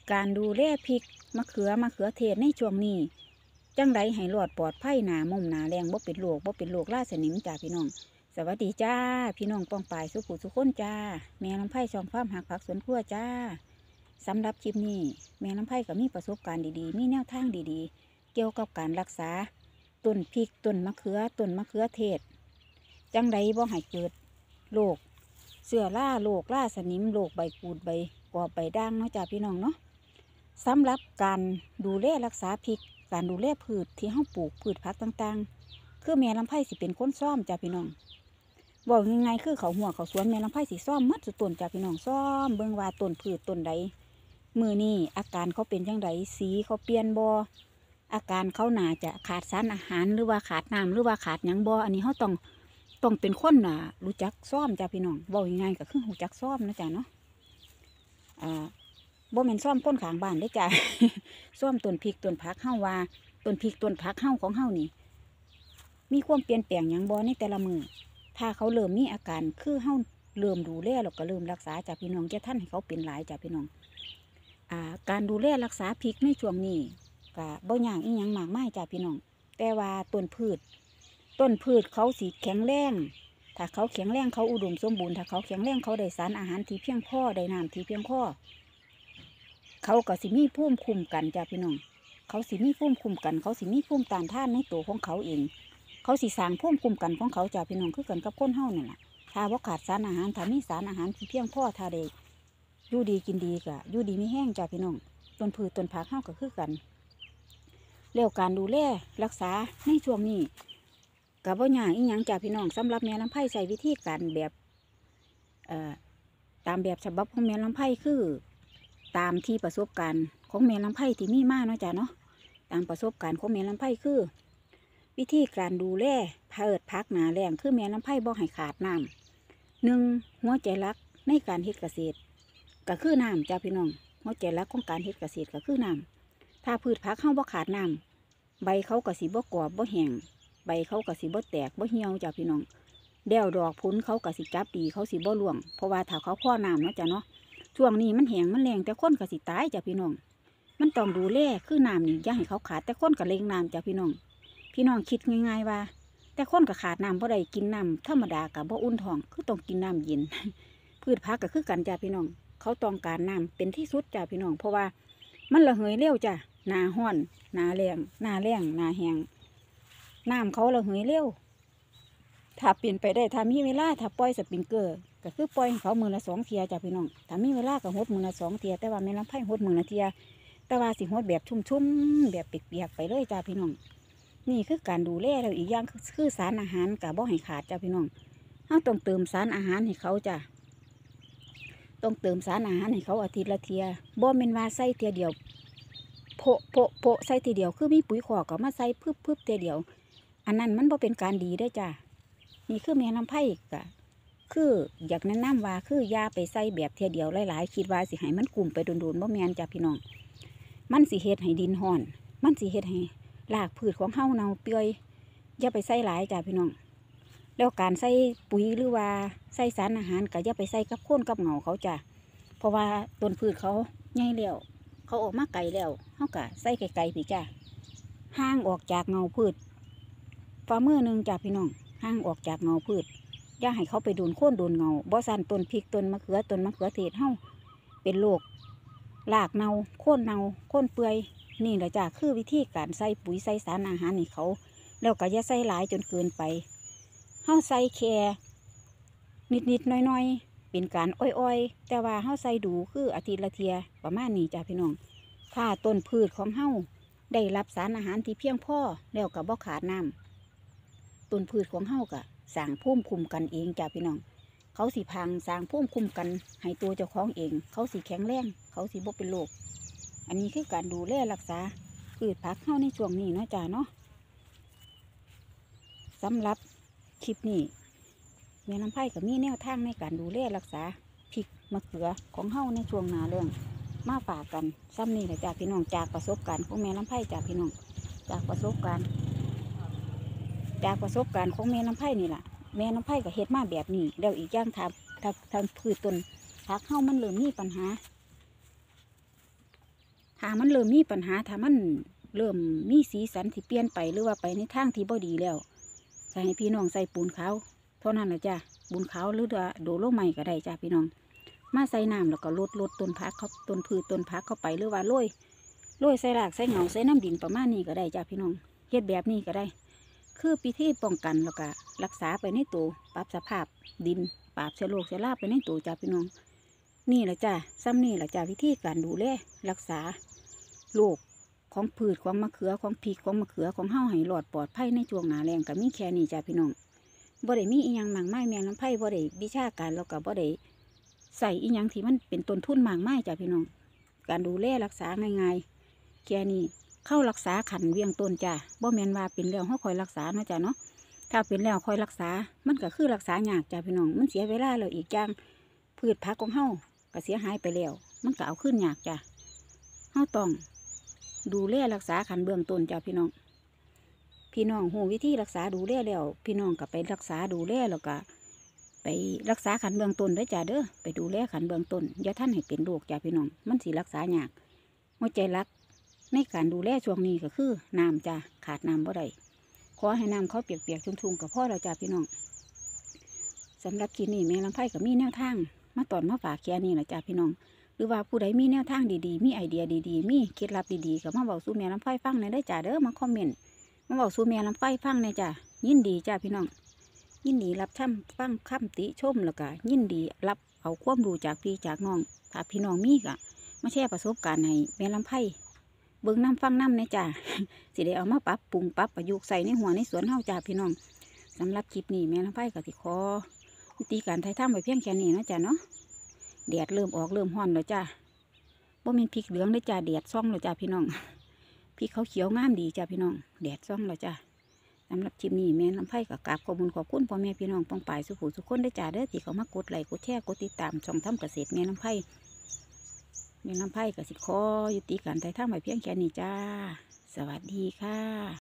การดูแลพริกมะเขือเทศในช่วงนี้จังไรให้รอดปลอดภัยหนามุมหนาแรงบ่เป็นโรคราสนิมจ้าพี่น้องสวัสดีจ้าพี่น้องป้องปายสุขุสุขคนจ้าแม่ลำไผ่ช่องความหักผักสวนครัวจ้าสำหรับคลิปนี้แม่ลำไผ่ก็มีประสบการณ์ดีๆมีแนวทางดีๆเกี่ยวกับการรักษาต้นพริกต้นมะเขือเทศจังไรบ่ให้เกิดโรคเชื้อราโรคราสนิมโรคใบกูดใบกอใบด่างเนาะจ้าพี่น้องเนาะสำหรับการดูแลรักษาพริกการดูแลพืชที่เฮาปลูกพืชผักต่างๆคือแม่ลำไผ่สิเป็นคนซ่อมจ้าพี่น้องบอกยังไงคือเขาหัวเขาสวนแม่ลำไผ่สิซ่อมมัดสุดต้นจ้าพี่น้องซ่อมเบิ่งว่าต้นพืชต้นใดมือนี่อาการเขาเป็นจังไดสีเขาเปลี่ยนบ่อาการเขาน่าจะขาดสารอาหารหรือว่าขาดน้ำหรือว่าขาดหยังบ่อันนี้เขาต้องเป็นคนรู้จักซ่อมจ้าพี่น้องบอกยังไงก็คือรู้จักซ่อมนะจ้าเนาะบ่แม่นซ่อมก้นขางบ้านได้จ้ะ ซ่อมต้นพริกต้นผักเฮาว่าต้นพริกต้นผักเฮาของเฮานี่มีความเปลี่ยนแปลงหยังบ่ในแต่ละมือถ้าเขาเริ่มมีอาการคือเฮาเริ่มดูแลแล้วก็เริ่มรักษาจ้ะพี่น้องจะท่านให้เขาเป็นหลายจ้ะพี่น้องการดูแลรักษาพริกในช่วงนี้ก็บ่ยากอีหยังมากมายจ้ะพี่น้องแต่ว่าต้นพืชเขาสิแข็งแรงถ้าเขาแข็งแรงเขาอุดมสมบูรณ์ถ้าเขาแข็งแรงเขาได้สารอาหารที่เพียงพอได้น้ำที่เพียงพอเขาก็สิมีภูมิคุ้มกันจ้ะพี่น้องเขาสิมีภูมิคุ้มกันเขาสิมีภูมิต้านทานในตัวของเขาเองเขาสิสร้างภูมิคุ้มกันของเขาจ้ะพี่น้องคือกันกับคนเฮานี่แหละถ้าว่าขาดสารอาหารถ้ามีสารอาหารที่เพียงพอถ้าได้อยู่ดีกินดีก็อยู่ดีไม่แห้งจ้ะพี่น้องต้นพืชต้นผักเฮาก็คือกันแล้วการดูแลรักษาในช่วงนี้กับว่ายากอีหยังจ้ะพี่น้องสำหรับแม่ลำไผ่ใส่วิธีการแบบตามแบบฉบับของแม่ลำไผ่คือตามที่ประสบการณ์ของแม่ลำไผ่ที่มีมาเนาะจ้ะเนาะตามประสบการณ์ของแม่ลำไผ่คือวิธีการดูแลพืชผักหนาแรงคือแม่ลำไผ่บ่ให้ขาดน้ำหนึ่งหัวใจรักในการเฮ็ดเกษตรก็คือน้ำจ้ะพี่น้องหัวใจรักของการเฮ็ดเกษตรก็คือน้ำถ้าพืชผักเฮาบ่ขาดน้ำใบเขาก็สิบ่กรอบบ่แห้งใบเขาก็สิบ่แตกบ่เหี่ยวจ้ะพี่น้องเดี่ยวดอกพุ้นเขาก็สิจับดีเขาสิบ่ร่วงเพราะว่าถ้าเขาพ่อน้ำเนาะจ้ะเนาะช่วงนี้มันแห้งมันแรงแต่คนก็สิตายจ้ะพี่น้องมันต้องดูแลคือน้ำนี่อย่าให้เขาขาดแต่คนก็เล็งน้ำจ้ะพี่น้องคิดง่ายๆว่าแต่คนก็ขาดน้ำเพราะใดกินน้ำธรรมดากับบ่อุ่นท้องคือต้องกินน้ำเย็น พืชผักก็คือกันจ้ะพี่น้องเขาต้องการน้ำเป็นที่สุดจ้ะพี่น้องเพราะว่ามันระเหยเร็วจ้ะหนาห้อนหนาแรงหนาแห้งน้ำเขาระเหยเร็วถ้าเปลี่ยนไปได้ถ้ามีเวลาถ้าปล่อยสปริงเกอร์ก็คือปล่อยเขามือละ2 เที่ยจ้ะพี่น้องถ้ามีเวลาก็หดมือละ2 เที่ยแต่ว่าแม่ลำไผ่หดมือละเที่ยแต่ว่าสิหดแบบชุ่มๆแบบเปียกๆไปเลยจ้ะพี่น้องนี่คือการดูแลแล้วอีกอย่างคือสารอาหารกับบ่ให้ขาดจ้ะพี่น้องเราต้องเติมสารอาหารให้เขาจ้ะต้องเติมสารอาหารให้เขาอาทิตย์ละเที่ยบ่แม่นว่าใส่เที่ยเดียวโพะใส่ทีเดียวคือมีปุ๋ยขอกก็มาใส่พึบทีเดียวอันนั้นมันบ่เป็นการดีได้จ้ะนี่คือแม่ลำไผ่กะคืออยากแนะนำว่าคือยาไปใส่แบบเทียเดียวหลายๆคิดว่าสิให้มันกลุ่มไปโดนบ่แม่นจ้ะพี่น้องมันสิเฮ็ดให้ดินห่อนมันสิเฮ็ดให้รากพืชของเฮาเน่าเปื่อยอย่าไปใส่หลายจ้ะพี่น้องแล้วการใส่ปุ๋ยหรือว่าใส่สารอาหารก็อย่าไปใส่กับโค่นกับเหงาเขาจ้ะเพราะว่าต้นพืชเขาใหญ่แล้วเขาออกมาไกลแล้วเขากะใส่ไกลๆพี่จ้าห่างออกจากเงาพืชฝ่ามือหนึ่งจ้าพี่น้องห่างออกจากเงาพืชอย่าให้เขาไปโดนโค่นโดนเงาบ่ซันต้นพริกต้นมะเขือเทศเฮาเป็นโรครากเน่าโค่นเปื่อยนี่แหละจ้าคือวิธีการใส่ปุ๋ยใส่สารอาหารให้เขาแล้วก็อย่าใส่หลายจนเกินไปเฮาใส่แค่นิดน้อยเป็นการอ้อยๆแต่ว่าเฮาใส่ดูคืออาทิตย์ละเทียประมาณนี้จ้ะพี่น้องถ้าต้นพืชของเฮาได้รับสารอาหารที่เพียงพอแล้วก็บ่ขาดน้ำต้นพืชของเฮาก็สร้างภูมิคุ้มกันเองจ้ะพี่น้องเขาสิพังสร้างภูมิคุ้มกันให้ตัวเจ้าของเองเขาสิแข็งแรงเขาสิบ่เป็นโรคอันนี้คือการดูแลรักษาพืชผักเฮาในช่วงนี้เนาะจ้ะเนาะสำหรับคลิปนี้แม่ลำไผ่ก็มีแนวทางในการดูแลรักษาพริกมะเขือของเฮาในช่วงหน้าแล้งมาฝากกันซ้ำนี่แหละจ้าพี่น้องจากประสบการณ์ของแม่ลำไผ่จ้าพี่น้องจากประสบการณ์ของแม่ลำไผ่นี่แหละแม่ลำไผ่ก็เฮ็ดมาแบบนี้แล้วอีกอย่างทำพืชต้นผักเฮามันเริ่มมีปัญหาถ้ามันเริ่มมีปัญหาถ้ามันเริ่มมีสีสันที่เปลี่ยนไปหรือว่าไปในทางที่บ่ดีแล้วก็ให้พี่น้องใส่ปูนขาวเท่านั้นแหละจ้ะปูนขาวหรือโดโลไมต์ก็ได้จ้ะพี่น้องมาใส่น้ำแล้วก็ลดต้นพักเขาต้นพืชต้นพักเข้าไปหรือว่าโรยใส่รากใส่เหงาใส่น้ำดินประมาณนี้ก็ได้จ้ะพี่น้องเฮ็ดแบบนี้ก็ได้คือพิธีป้องกันแล้วก็รักษาไปในตัวปรับสภาพดินปราบเชื้อโรคเชื้อราไปในตัวจ้ะพี่น้องนี่แหละจ้ะซ้ำนี่แหละจ้ะวิธีการดูแลรักษาโรคของพืชของมะเขือของพริกของมะเขือของเฮาให้หลอดปลอดภัยในช่วงหน้าแล้งก็มีแค่นี้จ้ะพี่น้องบ่ได้มีอีหยังมากมายแมงลำไผ่บ่ได้วิชาการแล้วก็บ่ได้ใส่อีหยังที่มันเป็นต้นทุนมากมายจ้ะพี่น้องการดูแลรักษาง่ายๆแค่นี้เข้ารักษาขันเวียงต้นจ้ะบ่แม่นว่าเป็นแล้วเฮาคอยรักษาเนาะจ้ะเนาะถ้าเป็นแล้วคอยรักษามันก็คือรักษายากจ้ะพี่น้องมันเสียเวลาแล้วอีกอย่างพืชผักของเฮาก็เสียหายไปแล้วมันก็เอาขึ้นยากจ้ะเฮาต้องดูแลรักษาขันเบื้องต้นจ้ะพี่น้องหูวิธีรักษาดูแลแล้วพี่น้องก็ไปรักษาดูแลแล้วก็ไปรักษาขันเบื้องต้นด้วยจ้ะเด้อไปดูแลขันเบื้องต้นอย่าท่านให้เป็นโรคจ้ะพี่น้องมันสิรักษายากหัวใจรักในการดูแลช่วงนี้ก็คือน้ำจ้ะขาดน้ำบ่ได้ขอให้น้ำเขาเปียกๆชุ่มๆกับพ่อเราจ้ะพี่น้องสำหรับคลิปนี้แม่ลำไผ่ก็มีแนวทางมาตอนมาฝากแค่นี้แหละจ้ะพี่น้องหรือว่าผู้ใดมีแนวทางดีๆมีไอเดียดีๆมีเคล็ดลับดีๆก็มาบอกสู่แม่ลำไผ่ฟังในได้จ้ะเด้อมาคอมเมนต์มาบอกสู่แม่ลำไผ่ฟังในจ้ะยินดีจ้ะพี่น้องยินดีรับฟังคำติชมแล้วก็ยินดีรับเอาความรู้จากพี่จากน้องถ้าพี่น้องมีก็มาแชร์ประสบการณ์ให้แม่ลำไผ่เบิ่งน้ำฟังน้ำในจ้ะ สิได้เอามาปรับปรุงปรับประยุกต์ใส่ในหัวในสวนเฮาจ้ะพี่น้องสำหรับคลิปนี้แม่ลำไผ่ก็สิขอวิธีการไถ่ถ้ำไปเพียงแค่นี้นะจ้ะเนาะแดดเริ่มออกเริ่มร้อนแล้วจ้ะบ่แม่นพริกเหลืองเลยจ้ะแดดซ่องแล้วจ้ะพี่น้องพริกเขาเขียวงามดีจ้ะพี่น้องแดดซ่องแล้วจ้ะสำหรับคลิปนี้แม่ลำไผ่ก็กราบขอบคุณพ่อแม่พี่น้องป้องป่ายสุขุสุขคนได้จ้ะเด้อที่เขามากดไลค์กดแชร์กดติดตามช่องทำเกษตรแม่ลำไผ่ก็สิขอยุติการไถ่ถ้ำไปเพียงแค่นี้จ้าสวัสดีค่ะ